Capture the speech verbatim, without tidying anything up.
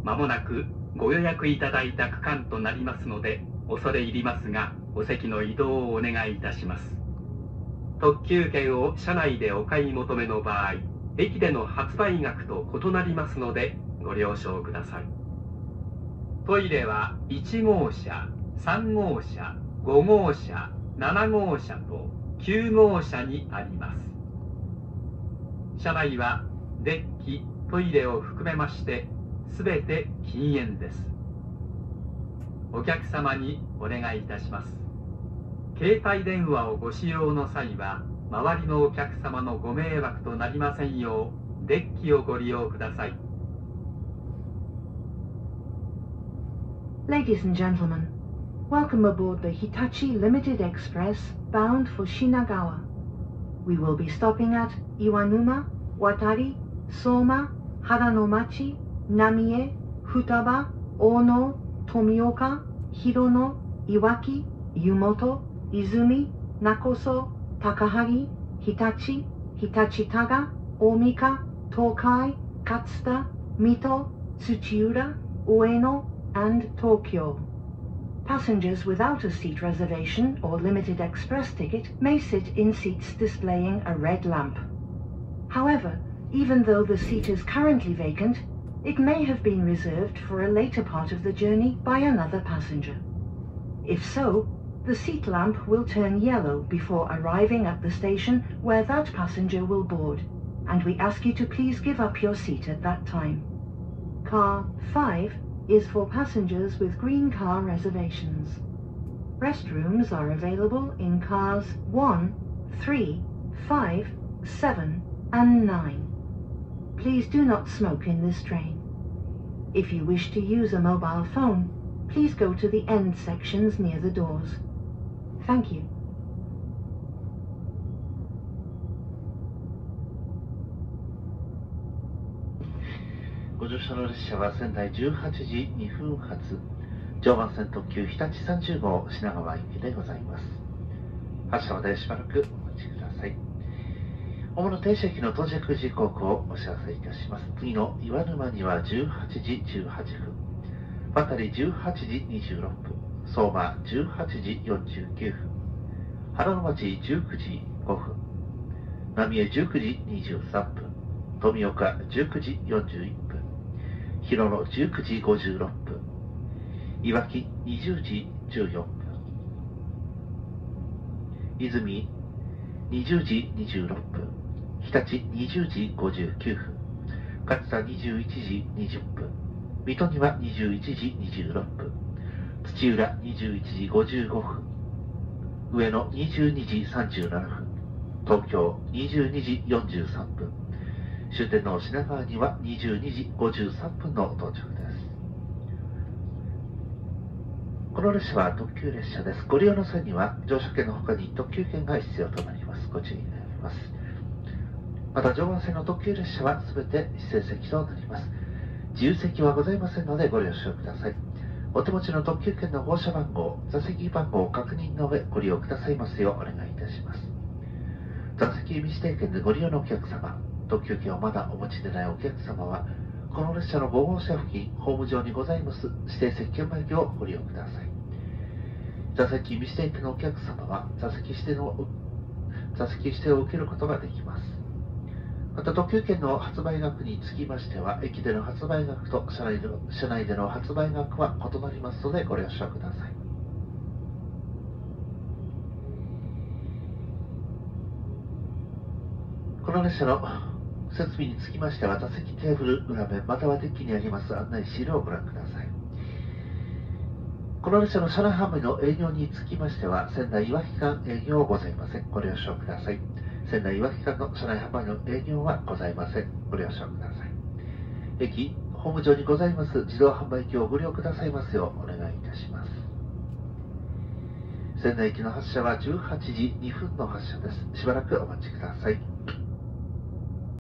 まもなくご予約いただいた区間となりますので、恐れ入りますが、お席の移動をお願いいたします。特急券を車内でお買い求めの場合、駅での発売額と異なりますので、ご了承ください。トイレはいち号車、さん号車、ご号車、なな号車ときゅう号車にあります。車内はデッキ、トイレを含めまして、すべて禁煙です。お客様にお願いいたします。携帯電話をご使用の際は、周りのお客様のご迷惑となりませんよう、デッキをご利用ください。 Ladies and gentlemen, welcome aboard the Hitachi Limited Express bound for Shinagawa. We will be stopping at Iwanuma, Watari, Soma, Haranomachi, Namie, Futaba, Ono, Tomioka, Hirono, Iwaki, Yumoto, Izumi, Nakoso, Takahari, Hitachi, Hitachitaga, Omika, Tokai, Katsuta, Mito, Tsuchiura, Ueno, and Tokyo. Passengers without a seat reservation or limited express ticket may sit in seats displaying a red lamp. However, even though the seat is currently vacant, it may have been reserved for a later part of the journey by another passenger. If so, the seat lamp will turn yellow before arriving at the station where that passenger will board, and we ask you to please give up your seat at that time. Car five is for passengers with green car reservations. Restrooms are available in cars one, three, five, seven, and nine. Please do not smoke in this train. If you wish to use a mobile phone, please go to the end sections near the doors. Thank you. ご乗車の列車は仙台じゅうはちじにふん発、常磐線特急日立さんじゅう号品川行きでございます。発車までしばらくお待ちください。主な停車駅の到着時刻をお知らせいたします。次の岩沼にはじゅうはちじじゅうはっぷん、渡りじゅうはちじにじゅうろっぷん、相馬じゅうはちじよんじゅうきゅうふん、原の町じゅうくじごふん、浪江じゅうくじにじゅうさんぷん、富岡じゅうくじよんじゅういっぷん、広野じゅうくじごじゅうろっぷん、いわきにじゅうじじゅうよんぷん、泉にじゅうじにじゅうろっぷん、日立にじゅうじごじゅうきゅうふん、勝田にじゅういちじにじゅっぷん、水戸にはにじゅういちじにじゅうろっぷん、土浦にじゅういちじごじゅうごふん、上野にじゅうにじさんじゅうななふん、東京にじゅうにじよんじゅうさんぷん、終点の品川にはにじゅうにじごじゅうさんぷんの到着です。この列車は特急列車です。ご利用の際には乗車券の他に特急券が必要となります。ご注意願います。また常磐線の特急列車はすべて指定席となります。自由席はございませんのでご了承ください。お手持ちの特急券の号車番号、座席番号を確認の上ご利用くださいますようお願いいたします。座席未指定券でご利用のお客様、特急券をまだお持ちでないお客様は、この列車のご号車付近、ホーム上にございます指定席券売機をご利用ください。座席未指定券のお客様は、座席指定の座席指定を受けることができます。また、特急券の発売額につきましては、駅での発売額と車内での車内での発売額は異なりますので、ご了承ください。この列車の設備につきましては、座席テーブル裏面またはデッキにあります案内シールをご覧ください。この列車の車内販売の営業につきましては、仙台岩木間営業ございません。ご了承ください。仙台岩木間の車内販売の営業はございません。ご了承ください。駅、ホーム上にございます自動販売機をご利用くださいますようお願いいたします。仙台駅の発車はじゅうはちじにふんの発車です。しばらくお待ちください。